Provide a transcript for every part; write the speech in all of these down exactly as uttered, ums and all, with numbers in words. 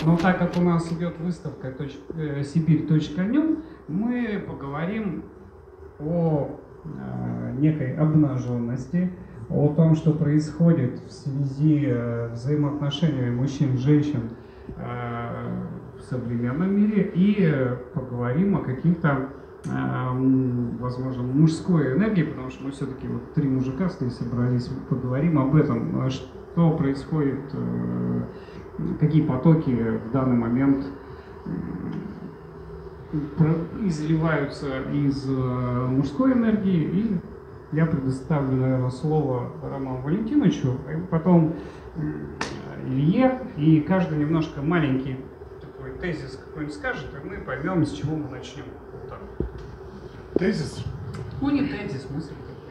Но так как у нас идет выставка Сибирь.ню, мы поговорим о э, некой обнаженности, о том, что происходит в связи э, взаимоотношений мужчин и женщин э, в современном мире, и э, поговорим о каких-то, э, возможно, мужской энергии, потому что мы все-таки вот три мужика здесь собрались, поговорим об этом, что происходит, э, какие потоки в данный момент изливаются из мужской энергии, и я предоставлю, наверное, слово Роману Валентиновичу, потом Илье, и каждый немножко маленький такой тезис какой-нибудь скажет, и мы поймем, с чего мы начнем. Вот так. Тезис? Ну, не тезис, мысль.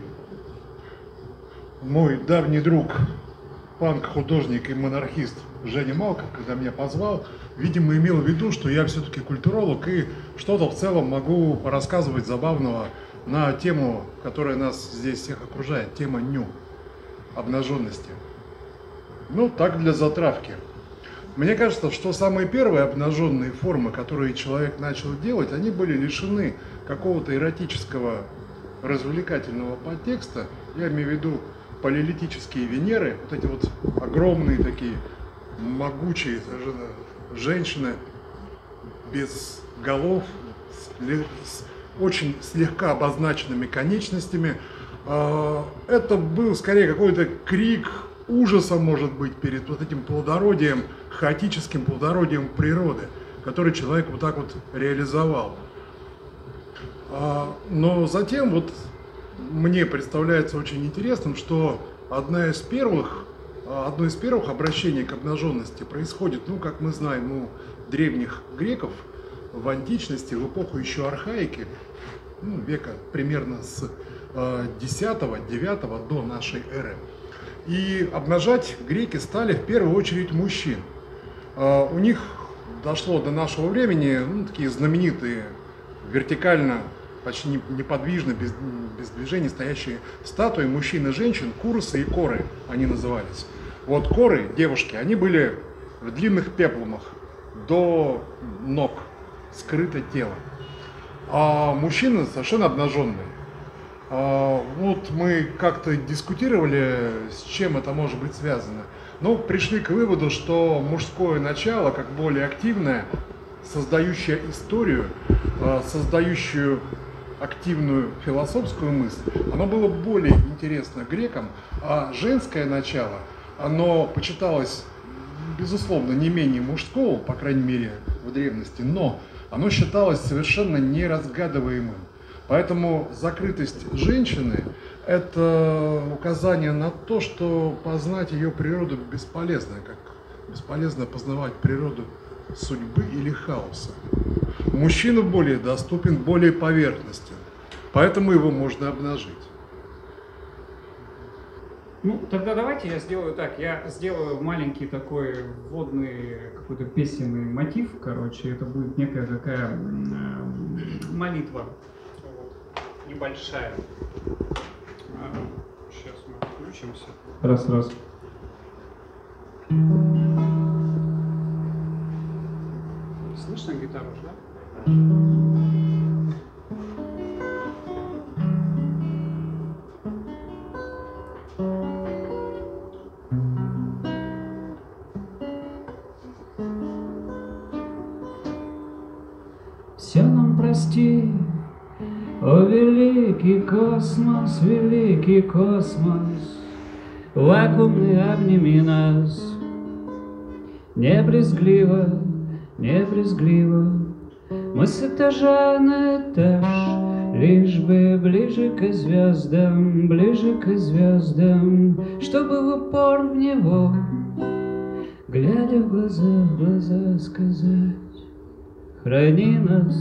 Мой давний друг, панк-художник и монархист Женя Малков, когда меня позвал, видимо, имел в виду, что я все-таки культуролог и что-то в целом могу порассказывать забавного на тему, которая нас здесь всех окружает, тема ню, обнаженности. Ну, так для затравки. Мне кажется, что самые первые обнаженные формы, которые человек начал делать, они были лишены какого-то эротического развлекательного подтекста. Я имею в виду палеолитические Венеры, вот эти вот огромные такие могучие женщины без голов, с очень слегка обозначенными конечностями. Это был скорее какой-то крик ужаса, может быть, перед вот этим плодородием, хаотическим плодородием природы, который человек вот так вот реализовал. Но затем вот мне представляется очень интересным, что одна из первых, одно из первых обращений к обнаженности происходит, ну, как мы знаем, у древних греков в античности, в эпоху еще архаики, ну, века примерно с десятого-девятого до нашей эры. И обнажать греки стали в первую очередь мужчин. У них дошло до нашего времени, ну, такие знаменитые, вертикально, почти неподвижно, без, без движений стоящие статуи мужчин и женщин, курсы и коры они назывались. Вот коры, девушки, они были в длинных пеплумах до ног, скрыто тело. А мужчины совершенно обнаженные. А вот мы как-то дискутировали, с чем это может быть связано. Ну, пришли к выводу, что мужское начало, как более активное, создающее историю, создающую активную философскую мысль, оно было более интересно грекам, а женское начало, оно почиталось, безусловно, не менее мужского, по крайней мере, в древности, но оно считалось совершенно неразгадываемым. Поэтому закрытость женщины – это указание на то, что познать ее природу бесполезно, как бесполезно познавать природу судьбы или хаоса. Мужчина более доступен, более поверхностен, поэтому его можно обнажить. Ну, тогда давайте я сделаю так. Я сделаю маленький такой вводный какой-то песенный мотив, короче. Это будет некая такая э, молитва. Вот, небольшая. А, сейчас мы включимся. Раз, раз. Слышно гитару, да? Все нам прости, о великий космос, великий космос, вакуумный обними нас, не брезгливо, не брезгливо, мы с этажа на этаж, лишь бы ближе к звездам, ближе к звездам, чтобы в упор в него, глядя в глаза, в глаза сказать: храни нас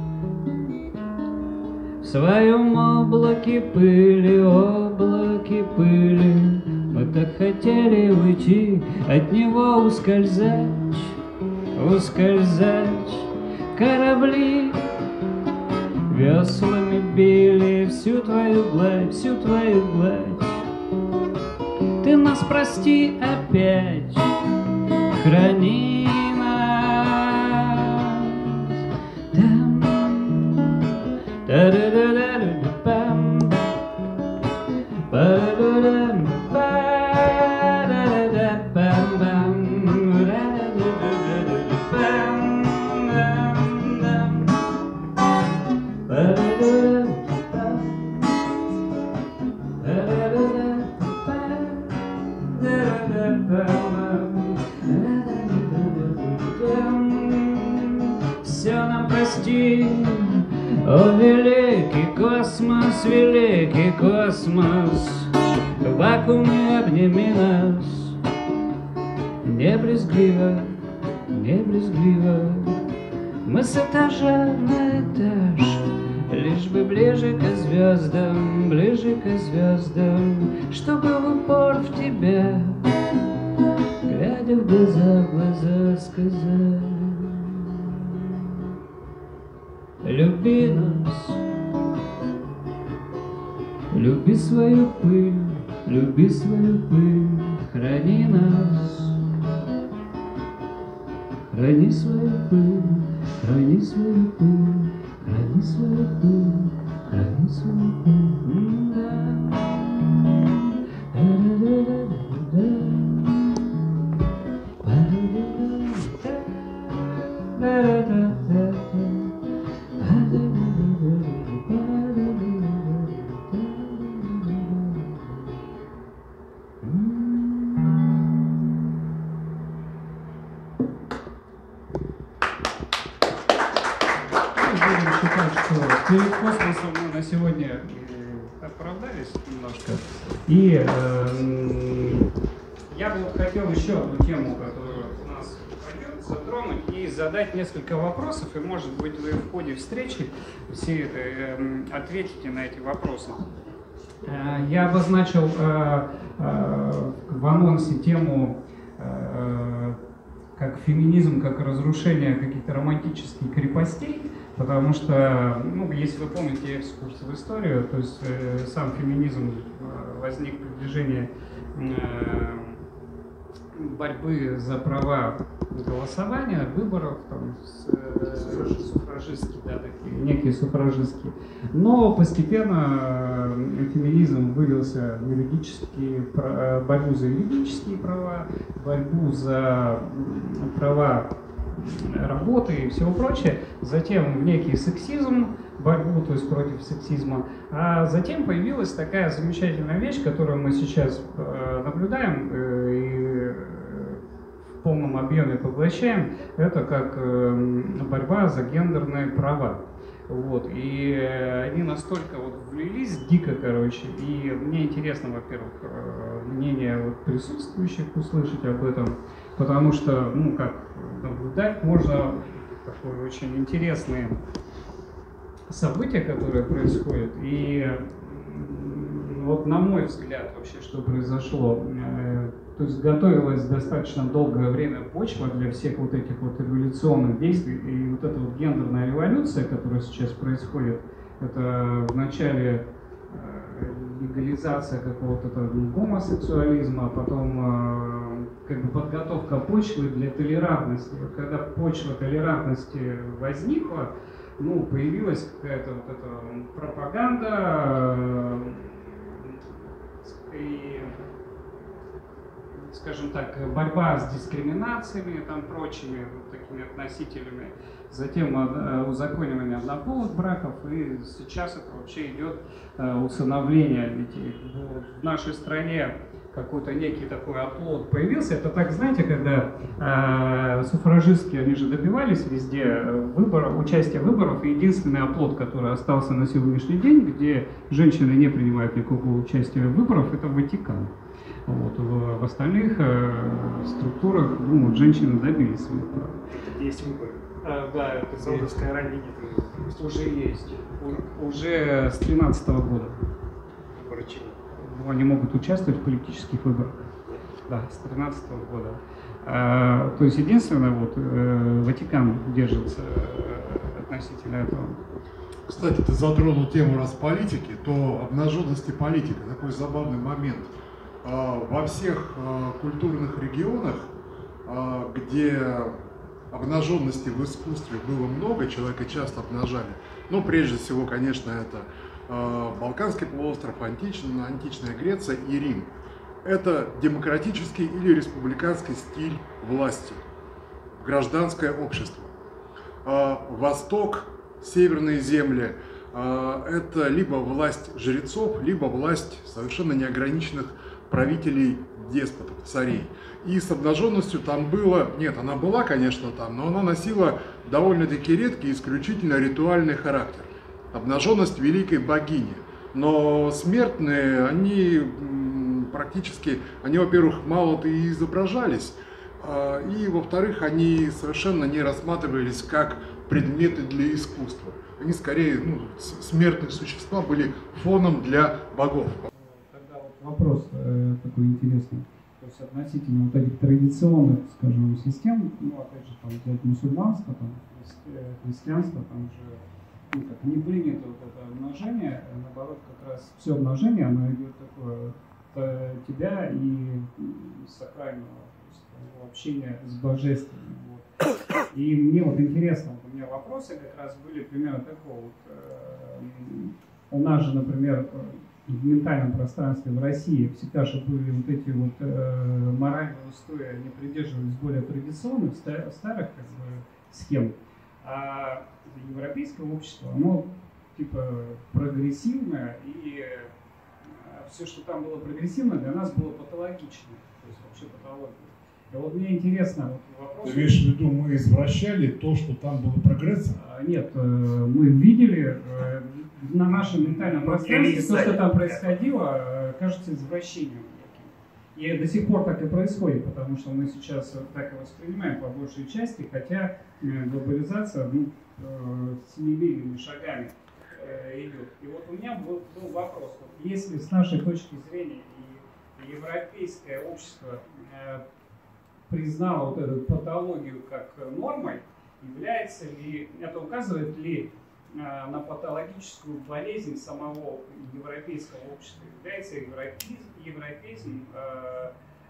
в своем облаке пыли, облаке пыли. Мы так хотели уйти от него, ускользать, ускользать. Корабли веслами били всю твою гладь, всю твою гладь. Ты нас прости опять, храни нас Все нам прости, о великий космос, великий космос, в вакууме обними нас. Не брезгливо, не брезгливо, мы с этажа на этаж, лишь бы ближе к звездам, ближе к звездам, чтобы в упор в тебя, глядя в глаза, в глаза сказать: люби нас, люби свою пыль, люби свою пыль, храни нас, храни свою пыль, храни свою пыль, храни свою пыль, храни свою пыль. Перед космосом мы на сегодня оправдались немножко. И э, я бы вот хотел еще одну тему, которую у нас пойдет, затронуть и задать несколько вопросов. И, может быть, вы в ходе встречи все это, э, ответите на эти вопросы. Э, я обозначил э, э, в анонсе тему э, как феминизм, как разрушение каких-то романтических крепостей. Потому что, ну, если вы помните экскурс в историю, то есть э, сам феминизм э, возник в движении э, борьбы за права голосования, выборов, там, с, э, суфражистские, да, такие, некие суфражистские. Но постепенно э, феминизм вылился в юридические, э, борьбу за юридические права, борьбу за права работы и всего прочее, затем в некий сексизм, борьбу, то есть против сексизма, а затем появилась такая замечательная вещь, которую мы сейчас э, наблюдаем э, и в полном объеме поглощаем, это как э, борьба за гендерные права. Вот. И они настолько вот влились дико, короче, и мне интересно, во-первых, мнение вот присутствующих услышать об этом, потому что, ну, как наблюдать можно такое очень интересные события, которые происходят, и вот на мой взгляд вообще, что произошло, то есть готовилась достаточно долгое время почва для всех вот этих вот эволюционных действий, и вот эта вот гендерная революция, которая сейчас происходит, это вначале легализация какого-то гомосексуализма, потом как бы подготовка почвы для толерантности. Вот когда почва толерантности возникла, ну, появилась какая-то вот эта пропаганда и, скажем так, борьба с дискриминациями, там, прочими вот такими относителями, затем узаконивание однополых браков, и сейчас это вообще идет усыновление детей. Вот в нашей стране какой-то некий такой оплот появился. Это так, знаете, когда э, суфражистки, они же добивались везде выборов, участия в выборах, и единственный оплот, который остался на сегодняшний день, где женщины не принимают никакого участия в выборах, это Ватикан. Вот. В, в остальных э, структурах, ну, вот, женщины добились своих прав. Есть выборы. А, да, это Саудовская Аравия уже есть. У, уже с тринадцатого года. Выборы чего? Они могут участвовать в политических выборах. Да, с тринадцатого года. А, то есть единственное, вот э, Ватикан держится э, относительно этого. Кстати, ты затронул тему раз политики, то обнаженности политики. Такой забавный момент. А, во всех а, культурных регионах, а, где обнаженности в искусстве было много, человека часто обнажали. Но прежде всего, конечно, это э, Балканский полуостров, античная, античная Греция и Рим. Это демократический или республиканский стиль власти, гражданское общество. Э, Восток, северные земли – это либо власть жрецов, либо власть совершенно неограниченных правителей, деспотов, царей. И с обнаженностью там было, нет, она была, конечно, там, но она носила довольно-таки редкий, исключительно ритуальный характер. Обнаженность великой богини. Но смертные, они практически, они, во-первых, мало-то и изображались, и, во-вторых, они совершенно не рассматривались как предметы для искусства. Они скорее, ну, смертные существа были фоном для богов. Тогда вот вопрос э, такой интересный. То есть относительно вот этих традиционных, скажем, систем, ну, опять же, там, взять мусульманство, там, христианство, там же, ну, как не принято вот это обнажение, наоборот, как раз все обнажение, оно идет такое от тебя и сакрального, то есть общения с божественным. Вот. И мне вот интересно, вот у меня вопросы как раз были примерно такого. Вот, э, у нас же, например, в ментальном пространстве в России всегда же были вот эти вот э, моральные устои, они придерживались более традиционных, старых как бы, схем. А европейское общество, оно типа прогрессивное, и э, все, что там было прогрессивно, для нас было патологично, то есть вообще патология. И вот мне интересно, вот вопрос... Ты имеешь в виду, мы извращали то, что там было прогрессом? Нет, э, мы видели э, на нашем ментальном пространстве то, что там происходило, э, кажется извращением. И до сих пор так и происходит, потому что мы сейчас так и воспринимаем по большей части, хотя глобализация ну, семимильными шагами идет. И вот у меня был, был вопрос, вот если с нашей точки зрения и европейское общество признало вот эту патологию как нормой, является ли, это указывает ли на патологическую болезнь самого европейского общества, является европейзм, европейзм э,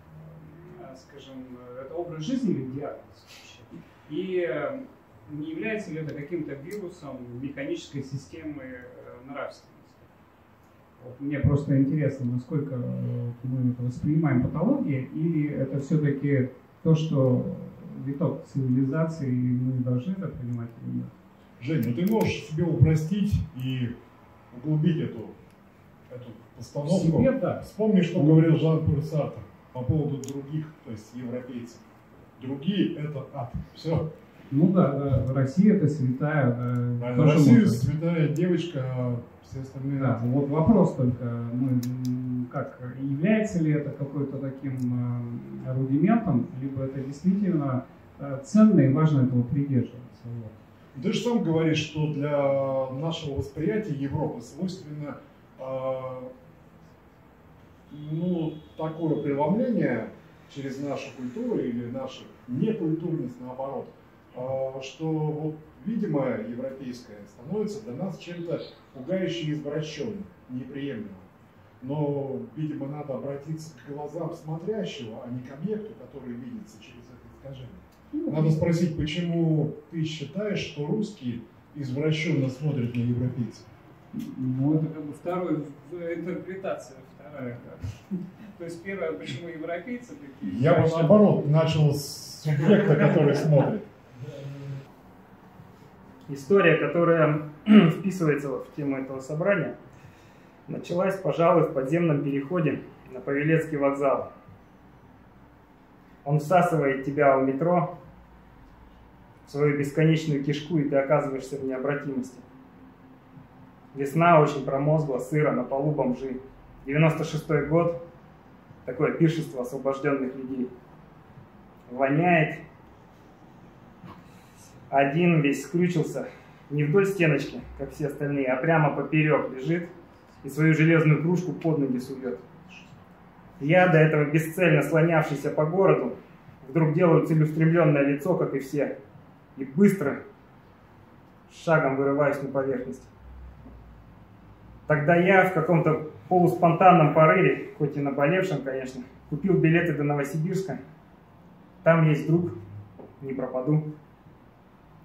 э, скажем, это образ жизни или диагноз вообще? И э, не является ли это каким-то вирусом механической системы э, нравственности? Вот мне просто интересно, насколько мы это воспринимаем патологией, или это все-таки то, что виток цивилизации, и мы должны это принимать или нет? Жень, ну ты можешь себе упростить и углубить эту, эту постановку. Себе, да. Вспомни, что ну, говорил Жан-Поль Сартр по поводу других, то есть европейцев. Другие – это ад. Все. Ну да, да, Россия – это святая. Да, да, Россия – святая девочка, а все остальные… Да, вот вопрос только, мы, как, является ли это какой-то таким э, рудиментом, либо это действительно э, ценно и важно этого придерживаться. Вот. Ты же сам говоришь, что для нашего восприятия Европы свойственно э, ну, такое преломление через нашу культуру или нашу некультурность, наоборот, э, что вот видимое европейское становится для нас чем-то пугающе извращенным, неприемлемым. Но, видимо, надо обратиться к глазам смотрящего, а не к объекту, который видится через это искажение. Надо спросить, почему ты считаешь, что русские извращенно смотрят на европейцев? Ну, это как бы вторая интерпретация, вторая. Да. То есть первое, почему европейцы такие? Я бы наоборот начал с субъекта, который смотрит. История, которая вписывается в тему этого собрания, началась, пожалуй, в подземном переходе на Павелецкий вокзал. Он всасывает тебя у метро в свою бесконечную кишку, и ты оказываешься в необратимости. Весна очень промозгла, сыро, на полу бомжи. девяносто шестой год, такое пиршество освобожденных людей. Воняет. Один весь скрючился, не вдоль стеночки, как все остальные, а прямо поперек лежит и свою железную кружку под ноги сует. Я, до этого бесцельно слонявшийся по городу, вдруг делаю целеустремленное лицо, как и все, и быстро шагом вырываюсь на поверхность. Тогда я в каком-то полуспонтанном порыве, хоть и наболевшем, конечно, купил билеты до Новосибирска. Там есть друг, не пропаду.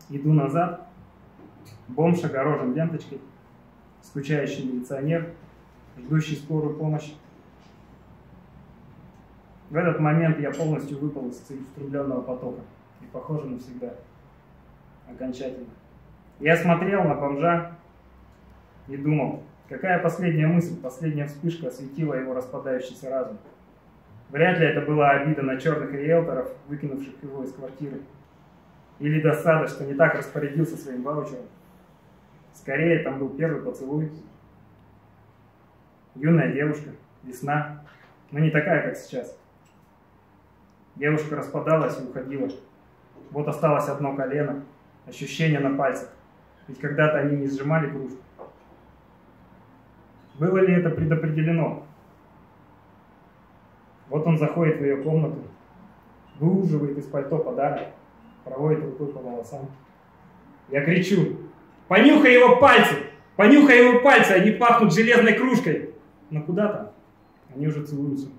Иду назад, бомж огорожен ленточкой, скучающий милиционер, ждущий скорую помощь. В этот момент я полностью выпал из целеустремленного потока и, похоже, навсегда, окончательно. Я смотрел на бомжа и думал, какая последняя мысль, последняя вспышка осветила его распадающийся разум. Вряд ли это была обида на черных риэлторов, выкинувших его из квартиры. Или досада, что не так распорядился своим ваучером. Скорее, там был первый поцелуй. Юная девушка, весна, но не такая, как сейчас. Девушка распадалась и уходила. Вот осталось одно колено, ощущение на пальцах. Ведь когда-то они не сжимали кружку. Было ли это предопределено? Вот он заходит в ее комнату, выуживает из пальто подарок, проводит рукой по волосам. Я кричу: понюхай его пальцы! Понюхай его пальцы, они пахнут железной кружкой! Но куда там? Они уже целуются.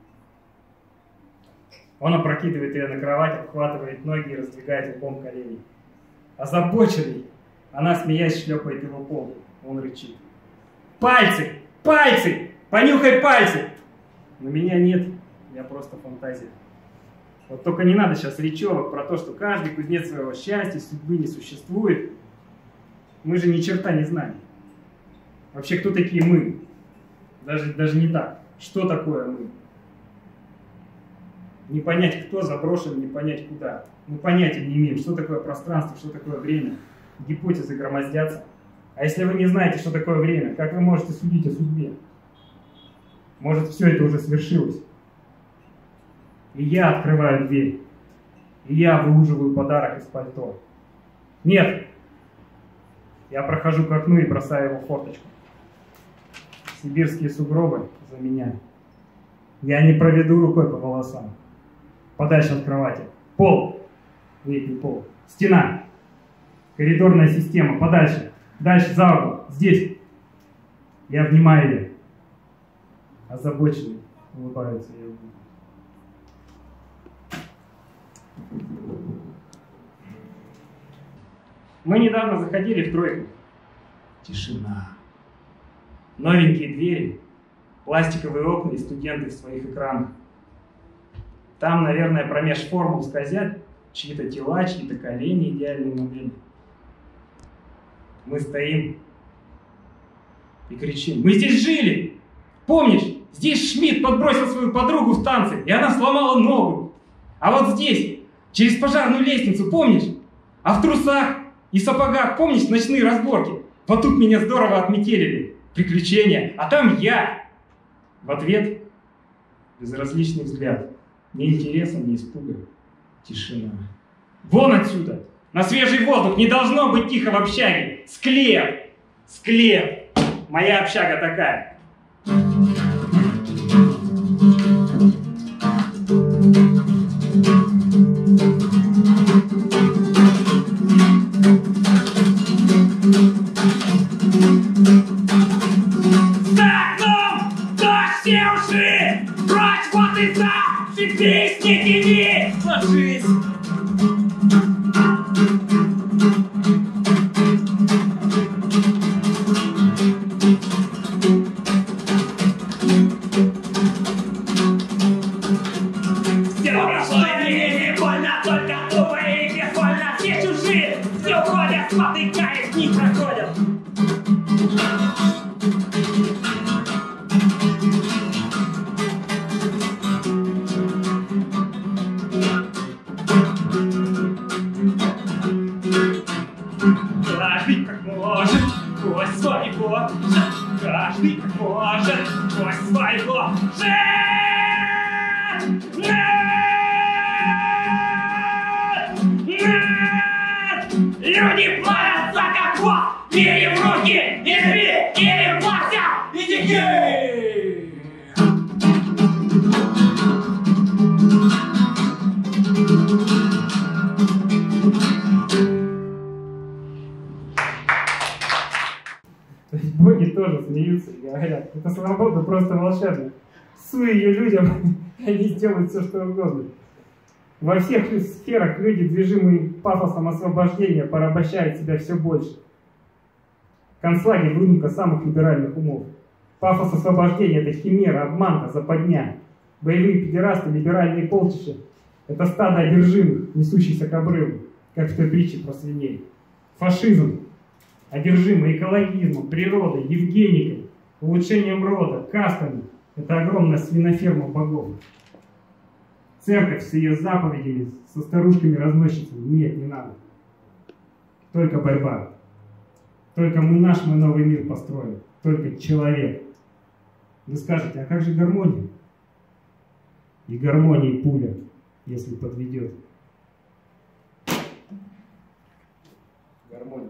Он опрокидывает ее на кровать, обхватывает ноги и раздвигает лбом колени. Озабоченный, она, смеясь, шлепает его по лбу. Он рычит: пальцы! Пальцы! Понюхай пальцы! Но меня нет, я просто фантазия. Вот только не надо сейчас речевок про то, что каждый кузнец своего счастья, судьбы не существует. Мы же ни черта не знаем. Вообще, кто такие мы? Даже, даже не так. Что такое мы? Не понять, кто заброшен, не понять, куда. Мы понятия не имеем, что такое пространство, что такое время. Гипотезы громоздятся. А если вы не знаете, что такое время, как вы можете судить о судьбе? Может, все это уже свершилось? И я открываю дверь. И я выуживаю подарок из пальто. Нет! Я прохожу к окну и бросаю его в форточку. Сибирские сугробы за меня. Я не проведу рукой по волосам. Подальше от кровати. Пол. Нет, не пол. Стена. Коридорная система. Подальше. Дальше, за угол. Здесь. Я обнимаю ее. Озабоченный. Улыбаются ее губы. Мы недавно заходили в тройку. Тишина. Новенькие двери, пластиковые окна и студенты в своих экранах. Там, наверное, промеж формул скользят чьи-то тела, чьи-то колени, идеальные модели. Мы стоим и кричим: мы здесь жили! Помнишь, здесь Шмидт подбросил свою подругу в танцы, и она сломала ногу. А вот здесь, через пожарную лестницу, помнишь? А в трусах и сапогах, помнишь, ночные разборки? Вот тут меня здорово отметелили. Приключения, а там я. В ответ безразличный взгляд. Ни интереса, ни испуга. Тишина. Вон отсюда! На свежий воздух! Не должно быть тихо в общаге! Склеп! Склеп! Моя общага такая. Песни тебе ложись! Все прошло, не больно, только думай, не больно. Все чужие, все уходят, спотыкаясь, не проходят. Каждый может сквозь своего жить! Нет! Нет! Люди плавятся, как вот! Бери в руки и рви! Или Вася! Иди! То есть боги тоже смеются и говорят: это свобода просто волшебная. Суй ее людям, и они сделают все, что угодно. Во всех сферах люди, движимые пафосом освобождения, порабощают себя все больше. Концлагерь — выдумка самых либеральных умов. Пафос освобождения — это химера, обманка, западня. Боевые педерасты, либеральные полчища — это стадо одержимых, несущихся к обрыву, как в той притче про свиней. Фашизм, одержимый экологизмом, природой, евгеникой, улучшением рода, кастами — это огромная свиноферма богов. Церковь с ее заповедями, со старушками-разносчицами — нет, не надо. Только борьба. Только мы наш, мы новый мир построим. Только человек. Вы скажете, а как же гармония? И гармонии пуля, если подведет. Гармония.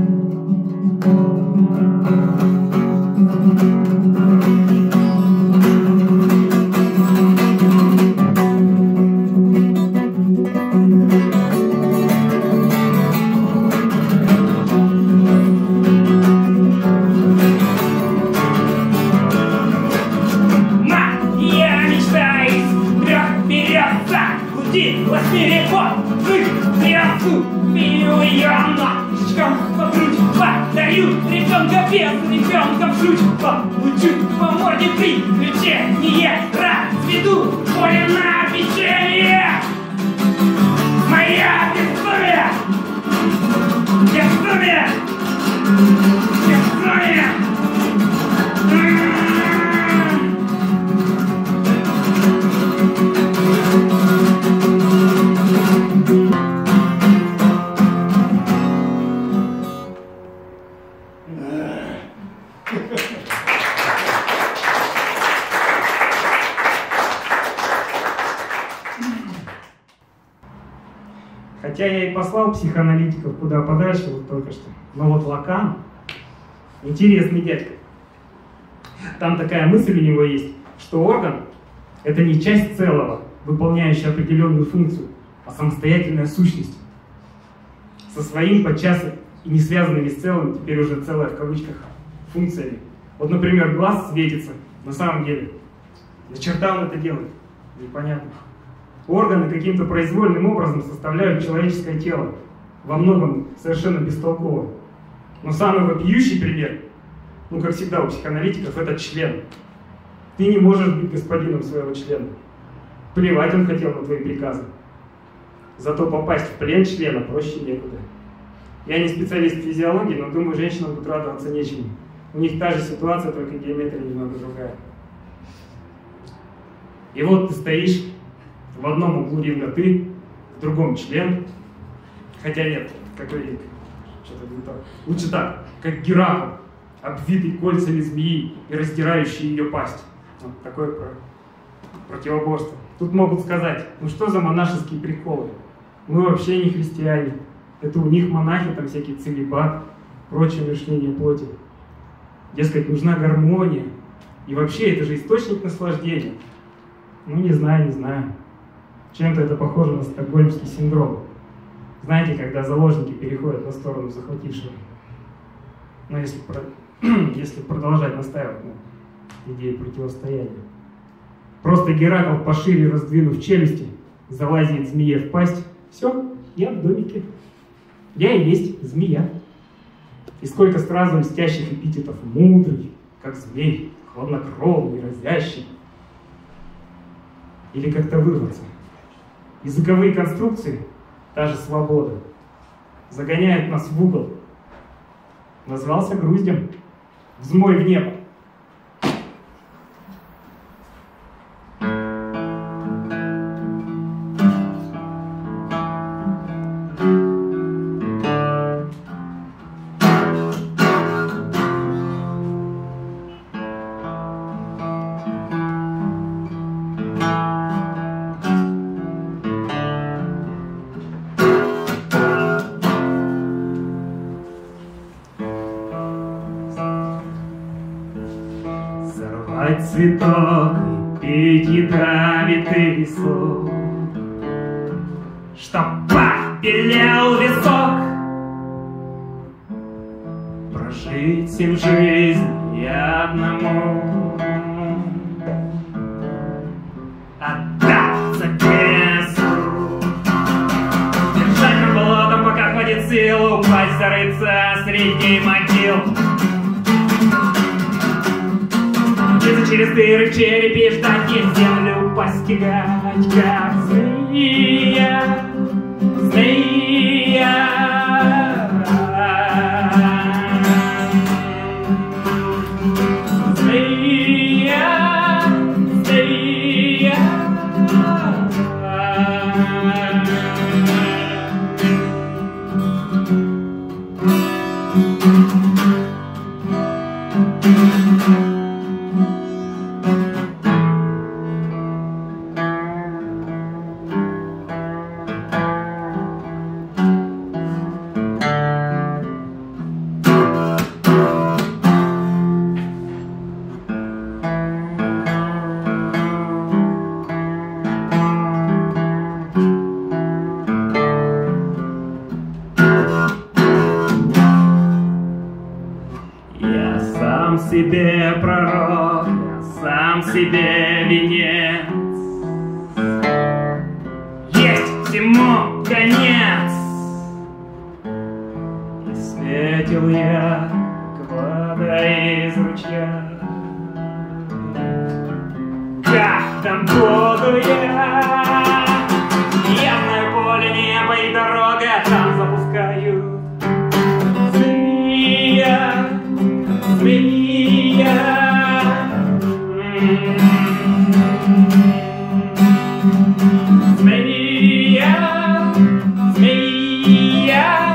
Хотя я и послал психоаналитиков куда подальше, вот только что. Но вот Лакан — интересный дядька. Там такая мысль у него есть, что орган — это не часть целого, выполняющая определенную функцию, а самостоятельная сущность. Со своим подчас и не связанными с целым, теперь уже целое в кавычках, функциями. Вот, например, глаз светится, на самом деле. На черта он это делает? Непонятно. Органы каким-то произвольным образом составляют человеческое тело, во многом совершенно бестолково. Но самый вопиющий пример, ну как всегда у психоаналитиков, это член. Ты не можешь быть господином своего члена. Плевать он хотел на твои приказы. Зато попасть в плен члена проще некуда. Я не специалист в физиологии, но думаю, женщинам тут радоваться нечему. У них та же ситуация, только геометрия немного другая. И вот ты стоишь, в одном углу ривно ты, в другом член. Хотя нет, какой что-то не так. Лучше так, как Геракл, обвитый кольцами змеи и раздирающий ее пасть. Вот такое про... противоборство. Тут могут сказать, ну что за монашеские приколы? Мы вообще не христиане. Это у них монахи, там всякий целибат, прочее умерщвление плоти. Дескать, нужна гармония. И вообще, это же источник наслаждения. Ну, не знаю, не знаю. Чем-то это похоже на стокгольмский синдром. Знаете, когда заложники переходят на сторону захватившего. Но если, про... если продолжать настаивать на идее противостояния. Просто Геракл, пошире раздвинув челюсти, залазит змее в пасть. Все, я в домике. Я и есть змея. И сколько сразу льстящих эпитетов: мудрый, как змей, хладнокровный, разящий. Или как-то вырваться. Языковые конструкции, та же свобода, загоняют нас в угол. Назвался груздем. Взмой в небо. Цветок и петь ядовитый слов, чтоб побелел висок, прожить им жизнь одному, отдаться бесу. рыться среди могил. Биться через дыры в черепе, ждать и землю постигать, как змея, змея. Змея, змея. Я сам себе пророк, я сам себе венец. Есть всему конец. И светил я, как вода из ручья. Как там буду я? Явное поле, небо и дорога, там запускаю. Змея, змея. Змея, змея.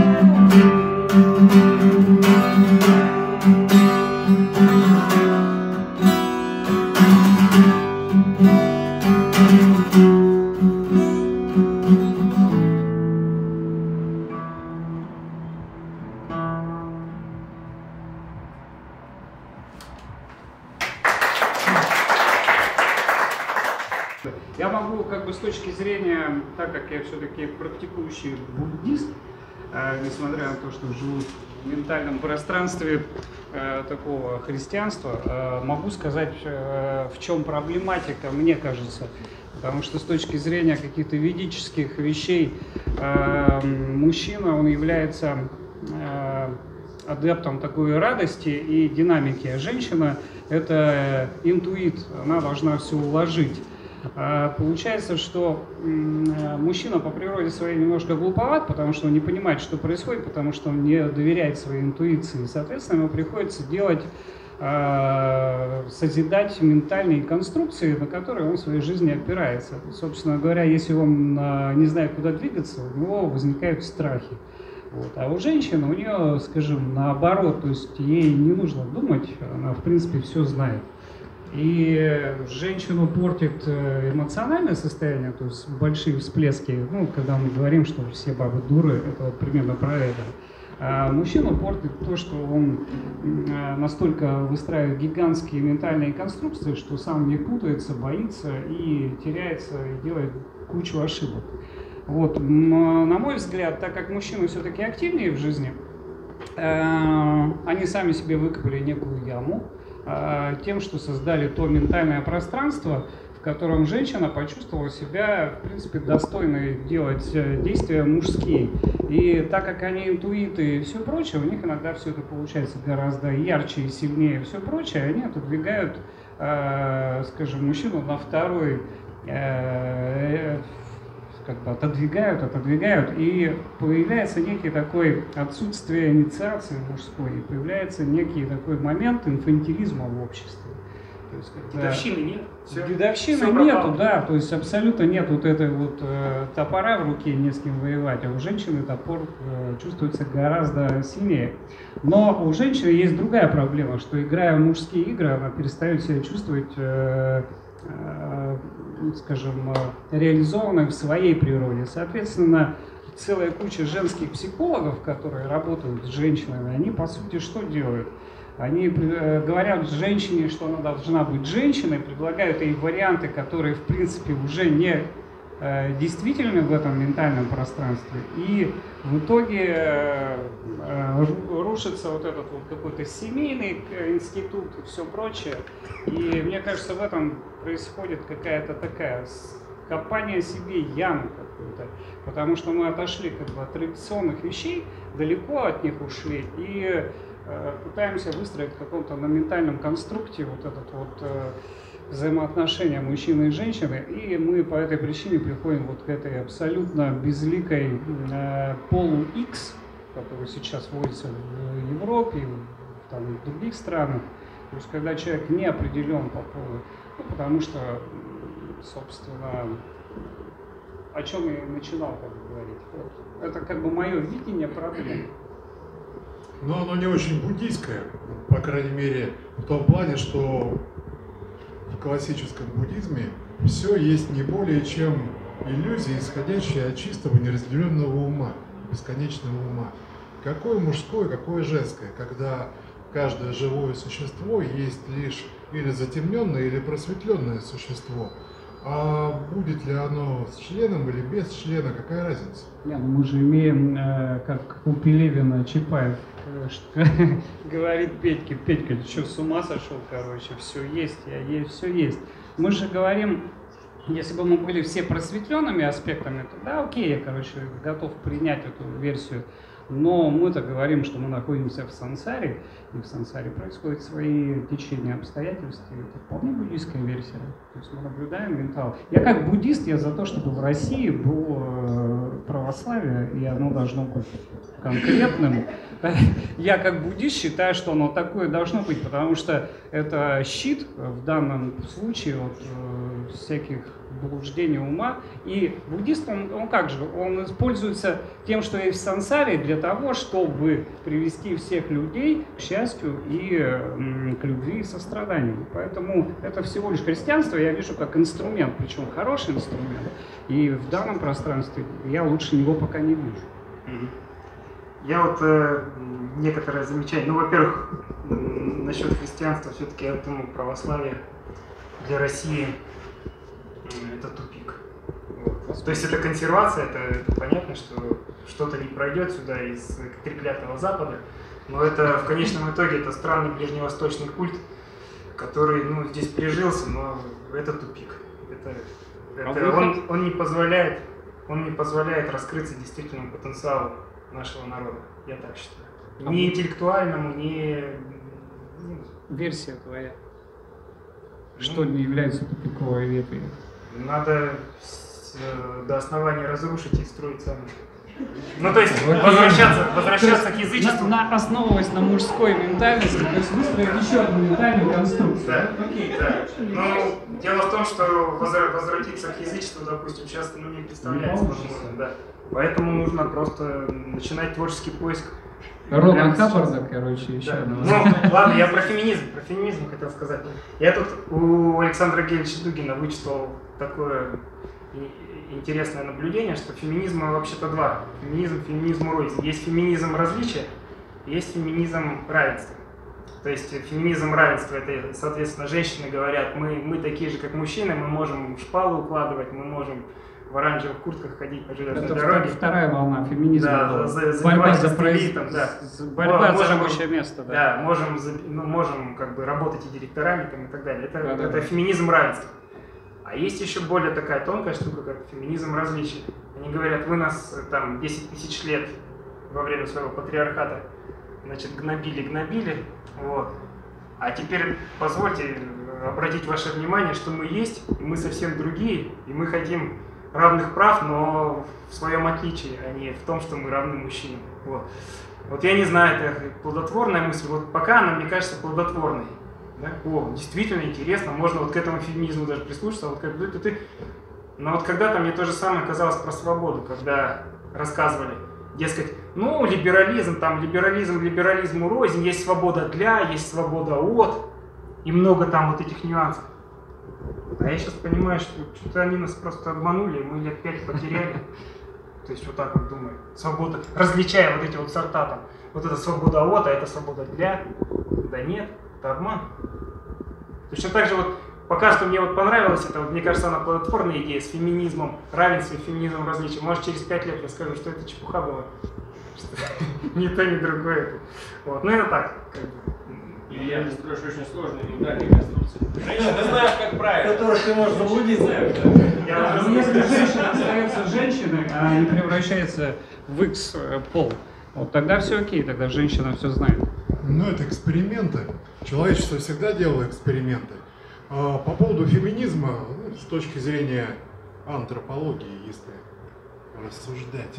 Я могу, как бы, с точки зрения, так как я все-таки практикующий буддист, э, несмотря на то, что живу в ментальном пространстве э, такого христианства, э, могу сказать, э, в чем проблематика, мне кажется. Потому что с точки зрения каких-то ведических вещей э, мужчина, он является э, адептом такой радости и динамики, а женщина — это интуит, она должна все уложить. Получается, что мужчина по природе своей немножко глуповат, потому что он не понимает, что происходит, потому что он не доверяет своей интуиции. Соответственно, ему приходится делать, созидать ментальные конструкции, на которые он в своей жизни опирается. Собственно говоря, если он не знает, куда двигаться, у него возникают страхи. Вот. А у женщины, у нее, скажем, наоборот, то есть ей не нужно думать, она, в принципе, все знает. И женщину портит эмоциональное состояние, то есть большие всплески. Ну, когда мы говорим, что все бабы дуры, это вот примерно про это. А мужчину портит то, что он настолько выстраивает гигантские ментальные конструкции, что сам не путается, боится и теряется, и делает кучу ошибок. Вот. Но, на мой взгляд, так как мужчины все-таки активнее в жизни, они сами себе выкопали некую яму, тем, что создали то ментальное пространство, в котором женщина почувствовала себя, в принципе, достойной делать действия мужские. И так как они интуиты и все прочее, у них иногда все это получается гораздо ярче и сильнее и все прочее, они отодвигают, скажем, мужчину на второй, как бы отодвигают, отодвигают, и появляется некий такой отсутствие инициации мужской, и появляется некий такой момент инфантилизма в обществе. То есть, когда... Дедовщины нет? Все, Дедовщины все нету, пропало. да, то есть абсолютно нет вот этой вот э, топора в руке, не с кем воевать, а у женщины топор э, чувствуется гораздо сильнее. Но у женщины есть другая проблема, что, играя в мужские игры, она перестает себя чувствовать э, э, скажем, реализованной в своей природе. Соответственно, целая куча женских психологов, которые работают с женщинами, они, по сути, что делают? Они говорят женщине, что она должна быть женщиной, предлагают ей варианты, которые, в принципе, уже не э, действительны в этом ментальном пространстве. И в итоге э, рушится вот этот вот какой-то семейный институт и все прочее. И мне кажется, в этом происходит какая-то такая копание себе ямы. какую-то. Потому что мы отошли как бы, от традиционных вещей, далеко от них ушли и э, пытаемся выстроить в каком-то на ментальном конструкте вот этот вот э, взаимоотношения мужчины и женщины, и мы по этой причине приходим вот к этой абсолютно безликой э, полу-X, который сейчас вводится в Европе, в, там, в других странах. То есть, когда человек не определен по полу, ну, потому что, собственно, о чем я и начинал как бы, говорить. Вот. Это как бы мое видение проблемы. Но оно не очень буддийское, по крайней мере, в том плане, что в классическом буддизме все есть не более чем иллюзия, исходящая от чистого неразделенного ума, бесконечного ума. Какое мужское, какое женское, когда каждое живое существо есть лишь или затемненное, или просветленное существо. А будет ли оно с членом или без члена, какая разница? Не, ну мы же имеем, э, как у Пелевина Чапаев, э, что говорит Петьке, Петька, ты что, с ума сошел, короче, все есть, я есть, все есть. Мы же говорим, если бы мы были все просветленными аспектами, то да, окей, я, короче, готов принять эту версию. Но мы-то говорим, что мы находимся в сансаре, и в сансаре происходят свои течения обстоятельств, и это вполне буддийская версия. То есть мы наблюдаем ментал. Я как буддист, я за то, чтобы в России было православие, и оно должно быть конкретным. Я как буддист считаю, что оно такое должно быть, потому что это щит в данном случае от всяких блуждений ума. И буддист, он, он как же, он используется тем, что есть в сансаре, для того, чтобы привести всех людей к счастью и м, к любви и состраданию. Поэтому это всего лишь христианство я вижу как инструмент, причем хороший инструмент. И в данном пространстве я лучше него пока не вижу. Я вот э, некоторые замечания. Ну, во-первых, насчет христианства, все-таки я думаю, православие для России это тупик. Вот. То есть это консервация, это, это понятно, что что-то не пройдет сюда из треклятого Запада, но это в конечном итоге это странный ближневосточный культ, который ну, здесь прижился, но это тупик. Это, это, он, он, не позволяет, он не позволяет раскрыться действительному потенциалу нашего народа, я так считаю. Ни интеллектуальному, ни... Версия твоя. Что не является тупиковой ветвью? Надо с, до основания разрушить и строить сами. Ну, то есть возвращаться, возвращаться к язычеству. На, на, основываясь на мужской ментальности, то есть выстроить еще одну ментальную конструкцию. Да, окей, да. Ну, дело в том, что возвратиться к язычеству, допустим, сейчас ну, не представляется возможным. Да. Поэтому нужно просто начинать творческий поиск. Рона Хаббарда, короче, еще да. одного. Ну, ладно, я про феминизм, про феминизм хотел сказать. Я тут у Александра Гельевича Дугина вычитал такое интересное наблюдение, что феминизма вообще-то два. Феминизм, феминизм рознь. Есть феминизм различия, есть феминизм равенства. То есть феминизм равенства, это, соответственно, женщины говорят, мы, мы такие же, как мужчины, мы можем шпалы укладывать, мы можем в оранжевых куртках ходить по железной дороге. Это вторая волна феминизма. Да, за, борьба за, производством, да. Борьба можем, за рабочее место. Да, да можем, ну, можем как бы работать и директорами там, и так далее. Это, да, это да. феминизм равенства. А есть еще более такая тонкая штука, как феминизм различия. Они говорят, вы нас там десять тысяч лет во время своего патриархата, значит, гнобили, гнобили, вот. А теперь позвольте обратить ваше внимание, что мы есть, и мы совсем другие, и мы хотим равных прав, но в своем отличии, а не в том, что мы равны мужчинам. Вот, вот я не знаю, это плодотворная мысль, вот пока она, мне кажется, плодотворной. Да? О, действительно интересно, можно вот к этому феминизму даже прислушаться, вот как будто ты... Но вот когда-то мне то же самое казалось про свободу, когда рассказывали, дескать, ну, либерализм, там, либерализм, либерализму рознь, есть свобода для, есть свобода от, и много там вот этих нюансов. А я сейчас понимаю, что что-то они нас просто обманули, мы лет пять потеряли. То есть вот так вот думаю, свобода, различая вот эти вот сорта там, вот это свобода от, а это свобода для. Да нет, это обман. Точно так же вот, пока что мне вот понравилось это, вот, мне кажется, она плодотворная идея с феминизмом, равенством, феминизмом различия. Может, через пять лет я скажу, что это чепуха была. Ни то, ни другое. Вот. Ну это так, как бы. Илья, ты строишь очень сложные ментальные конструкции. Женщина, ты знаешь, как правильно. Которых ты можешь заблудиться. Если женщина остается женщиной, а не превращается в X-пол, вот тогда все окей, тогда женщина все знает. Ну, это эксперименты. Человечество всегда делало эксперименты. По поводу феминизма, ну, с точки зрения антропологии, если рассуждать,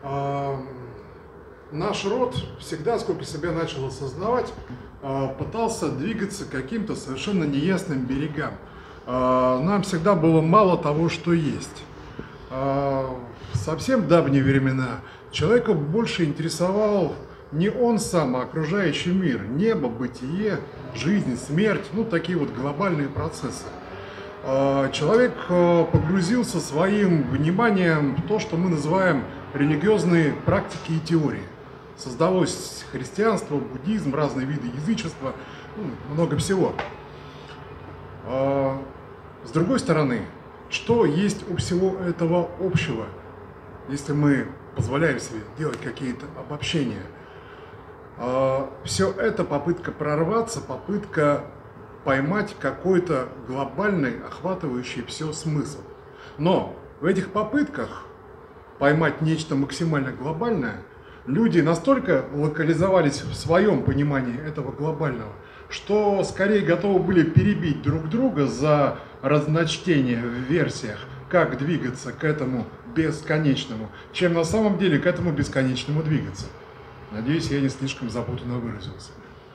наш род всегда, сколько себя начал осознавать, пытался двигаться к каким-то совершенно неясным берегам. Нам всегда было мало того, что есть. В совсем давние времена человека больше интересовал не он сам, а окружающий мир, небо, бытие, жизнь, смерть, ну такие вот глобальные процессы. Человек погрузился своим вниманием в то, что мы называем религиозные практики и теории. Создалось христианство, буддизм, разные виды язычества, ну, много всего. С другой стороны, что есть у всего этого общего, если мы позволяем себе делать какие-то обобщения? Все это попытка прорваться, попытка поймать какой-то глобальный, охватывающий все смысл. Но в этих попытках поймать нечто максимально глобальное, люди настолько локализовались в своем понимании этого глобального, что скорее готовы были перебить друг друга за разночтение в версиях, как двигаться к этому бесконечному, чем на самом деле к этому бесконечному двигаться. Надеюсь, я не слишком запутанно выразился.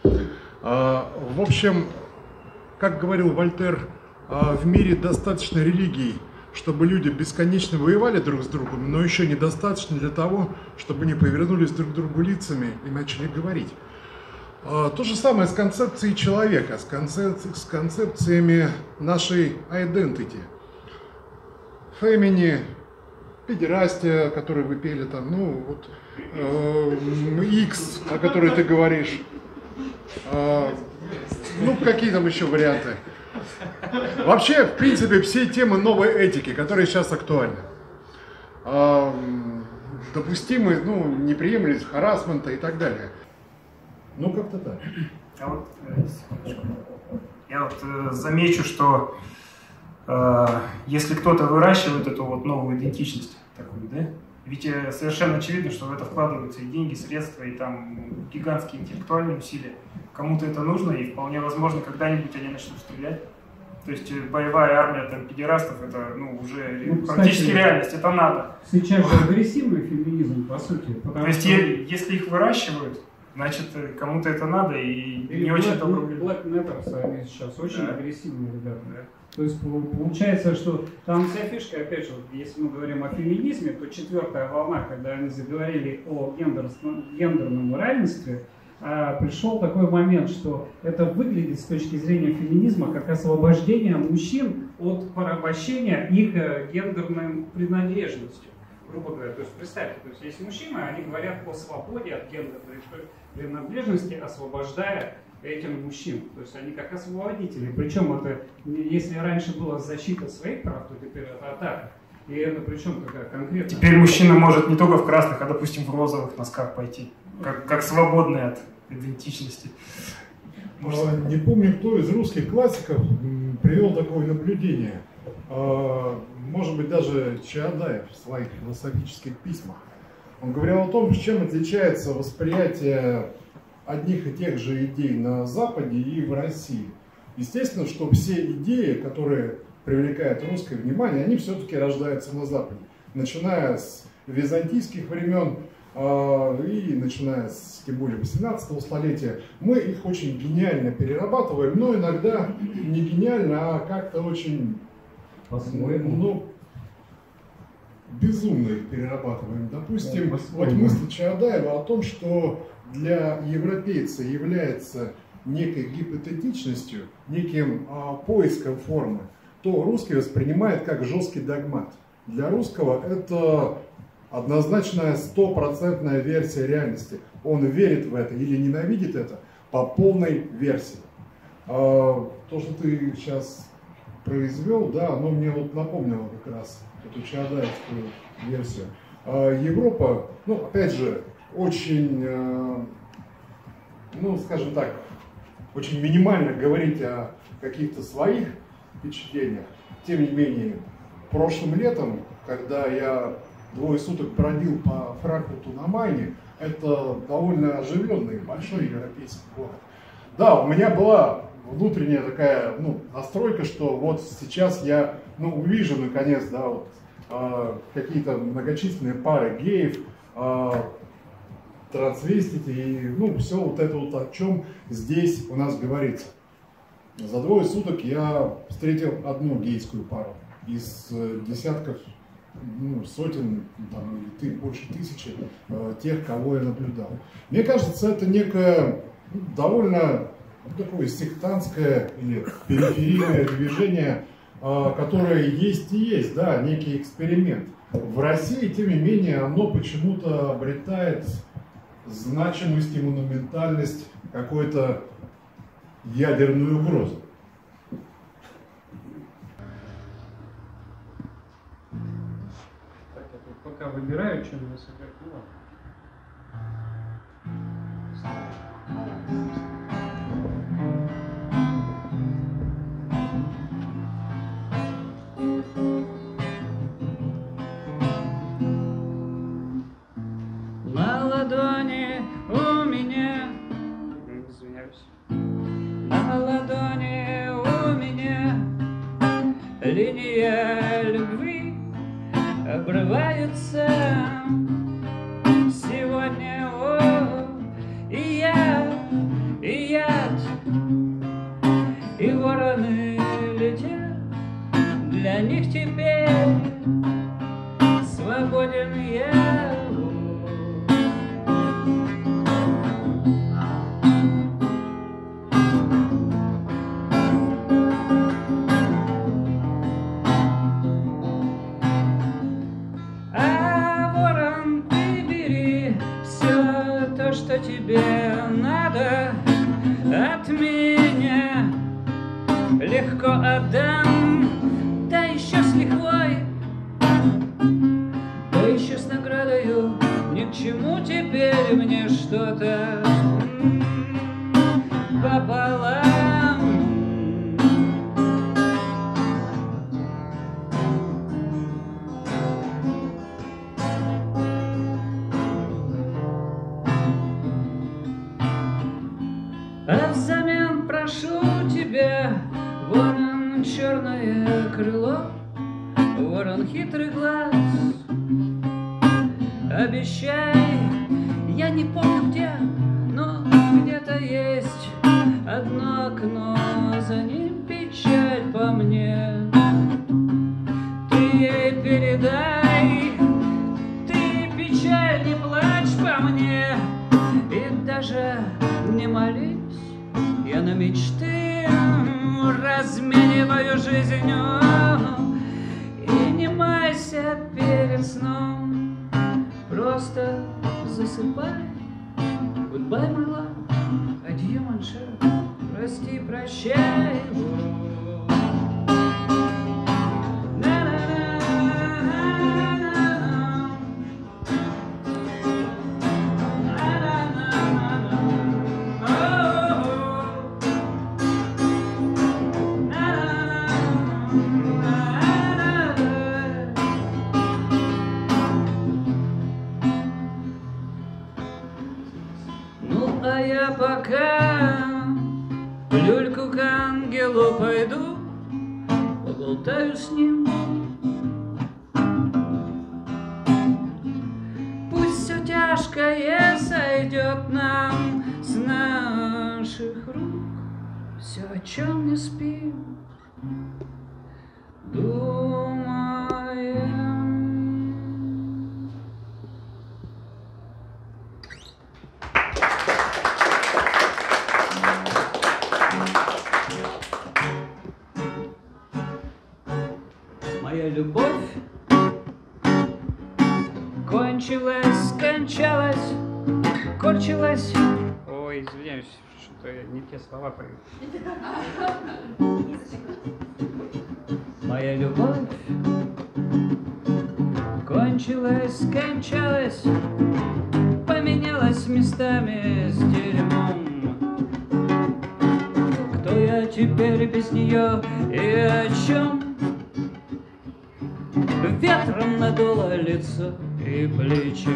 В общем, как говорил Вольтер, в мире достаточно религий, чтобы люди бесконечно воевали друг с другом, но еще недостаточно для того, чтобы они повернулись друг к другу лицами и начали говорить. То же самое с концепцией человека, с, концеп... с концепциями нашей identity. Фемини, педерастия, которую вы пели там, ну вот, э, X, о которой ты говоришь, э, ну какие там еще варианты. Вообще, в принципе, все темы новой этики, которые сейчас актуальны. Э, допустимы, ну, неприемлемость харассмента и так далее. Ну, как-то так. А вот, я вот э, замечу, что э, если кто-то выращивает эту вот новую идентичность, такую, да, ведь э, совершенно очевидно, что в это вкладываются и деньги, средства, и там гигантские интеллектуальные усилия. Кому-то это нужно, и вполне возможно, когда-нибудь они начнут стрелять. То есть боевая армия там педерастов, это ну, уже ну, практически кстати, реальность, это надо. Сейчас же агрессивный феминизм, по сути. То есть что... если их выращивают, значит, кому-то это надо, и Или не Black, очень добро. Black Matters, они сейчас очень да. агрессивные ребята. Да? То есть получается, что там вся фишка, опять же, если мы говорим о феминизме, то четвертая волна, когда они заговорили о гендерном равенстве, пришел такой момент, что это выглядит с точки зрения феминизма как освобождение мужчин от порабощения их гендерной принадлежностью. Грубо говоря, то есть представьте, то есть есть мужчины, они говорят о свободе от гендерной принадлежности, освобождая этим мужчин. То есть они как освободители. Причем это, если раньше была защита своих прав, то теперь это атака. И это причем такая конкретная... Теперь мужчина может не только в красных, а допустим в розовых носках пойти. Как, как свободный от идентичности. Может... Не помню, кто из русских классиков привел такое наблюдение. Может быть, даже Чаадаев в своих философических письмах. Он говорил о том, чем отличается восприятие одних и тех же идей на Западе и в России. Естественно, что все идеи, которые привлекают русское внимание, они все-таки рождаются на Западе. Начиная с византийских времен и начиная с, тем более, восемнадцатого столетия, мы их очень гениально перерабатываем, но иногда не гениально, а как-то очень... По-своему. Ну, безумно их перерабатываем. Допустим, да, вот мысль Чаадаева о том, что для европейца является некой гипотетичностью, неким а, поиском формы, то русский воспринимает как жесткий догмат. Для русского это однозначная стопроцентная версия реальности. Он верит в это или ненавидит это по полной версии. А, то, что ты сейчас произвел, да, оно мне вот напомнило как раз эту чаадаевскую версию. А Европа, ну, опять же, очень, ну, скажем так, очень минимально говорить о каких-то своих впечатлениях. Тем не менее, прошлым летом, когда я двое суток бродил по Франкфурту на Майне, это довольно оживленный, большой европейский город. Да, у меня была внутренняя такая, ну, настройка, что вот сейчас я, ну, увижу наконец, да, вот, э, какие-то многочисленные пары геев, э, трансвестити и, ну, все вот это вот, о чем здесь у нас говорится. За двое суток я встретил одну гейскую пару из десятков, ну, сотен, там, ты, больше тысячи э, тех, кого я наблюдал. Мне кажется, это некое, ну, довольно, ну, такое сектантское или периферийное движение, э, которое есть и есть, да, некий эксперимент. В России, тем не менее, оно почему-то обретает значимость и монументальность какой-то ядерной угрозы. Так, я тут пока выбираю, чем я сыграть. Ну ладно. На ладони у меня, извиняюсь, на ладони у меня линия любви обрывается сегодня, о, и я, и яд, и вороны летят, для них теперь свободен я. Что тебе надо от меня, легко отдам, да еще с лихвой, да еще с наградою. Ни к чему теперь мне что-то пополам. А взамен прошу тебя, ворон, черное крыло, ворон, хитрый глаз, обещай, я не помню где, но где-то есть одно окно, за ним печаль по мне. Ты ей передай, ты, печаль, не плачь по мне, и даже не молись, я на мечты размениваю жизнь, и не майся перед сном, просто засыпай. Goodbye, my love, adieu, mon cher, прости, прощай. А я пока в люльку к ангелу пойду, поболтаю с ним. Пусть все тяжкое сойдет нам с наших рук, все, о чем не спим, думаем. Моя любовь кончилась, скончалась, корчилась. Ой, извиняюсь, что-то я не те слова пою. Моя любовь кончилась, скончалась, поменялась местами с дерьмом. я теперь без нее и о чем? Ветром надуло лицо и плечо.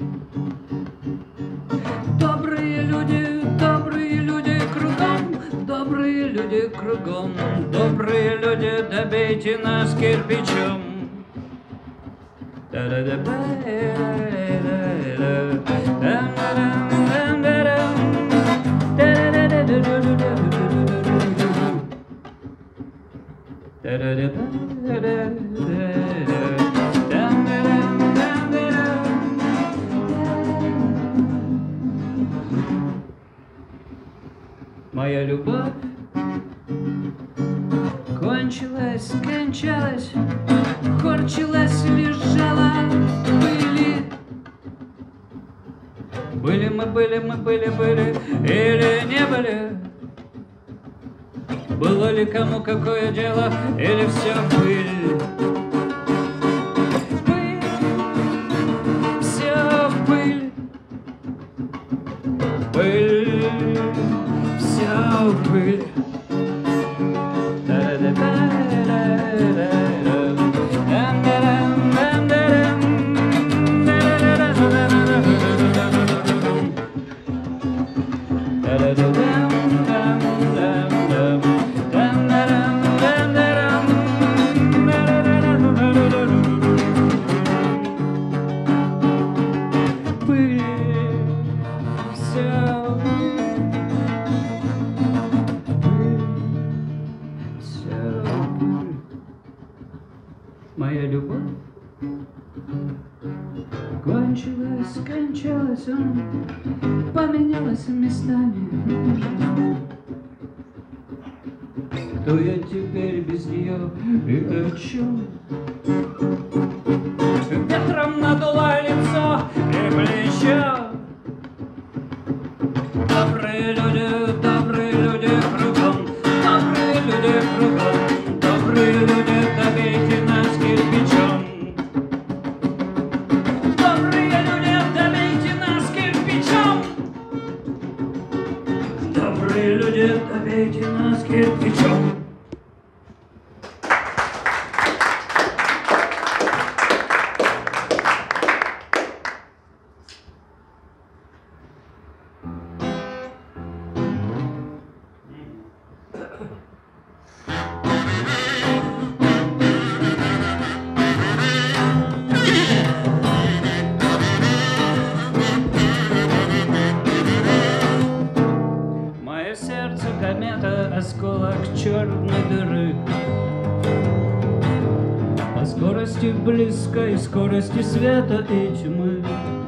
Добрые люди, добрые люди кругом, добрые люди кругом, добрые люди, добейте нас кирпичом. Моя любовь кончилась, кончалась, корчилась, лежала в пыли. Были мы, были мы, были, были или не были? Было ли кому какое дело или все пыль? Пыль, все пыль, пыль, все пыль. Моя любовь кончилась, кончалась, поменялась местами. Кто я теперь без нее и о чем? Ветром надуло лицо и плечо. Добрые люди, добрые люди кругом, добрые люди кругом, добрые люди, добейте нас кирпичом. Добрые люди, добейте нас кирпичом. Добрые люди, добейте нас кирпичом. Комета, осколок черной дыры. По скорости близкой, скорости света и тьмы.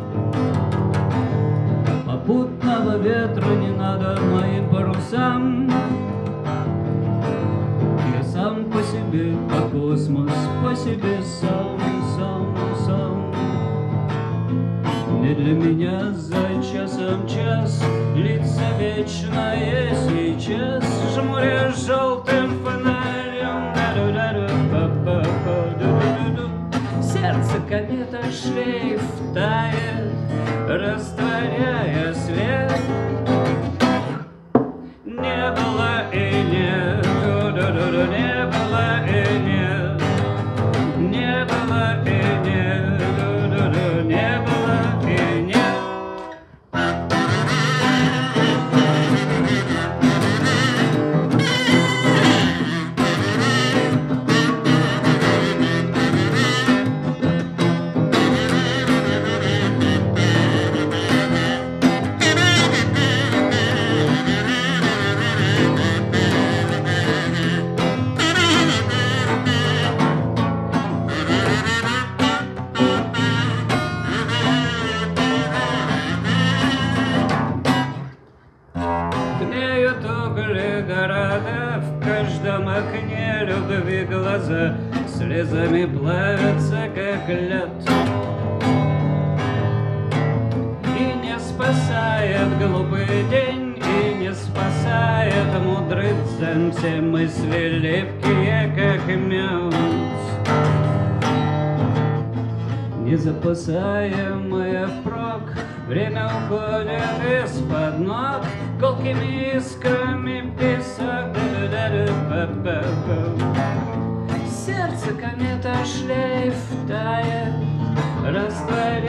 Попутного ветра не надо моим парусам. Я сам по себе, а космос по себе сам, сам, сам. Не для меня за часом час длится вечное сейчас, жмуря желтым фонарем. Сердце комета шлейф тает, растворяя свет. Не было и нет, не было и нет, не было и нет, не было и нет. Греют угли города, в каждом окне любви глаза слезами плавятся, как лед. И не спасает глупый день, и не спасает мудрый дзен. Все мысли липкие, как мед. Незапасаемое впрок, время уходит из-под ног, колкими искрами песок. Сердце комета шлейф тает, растворяется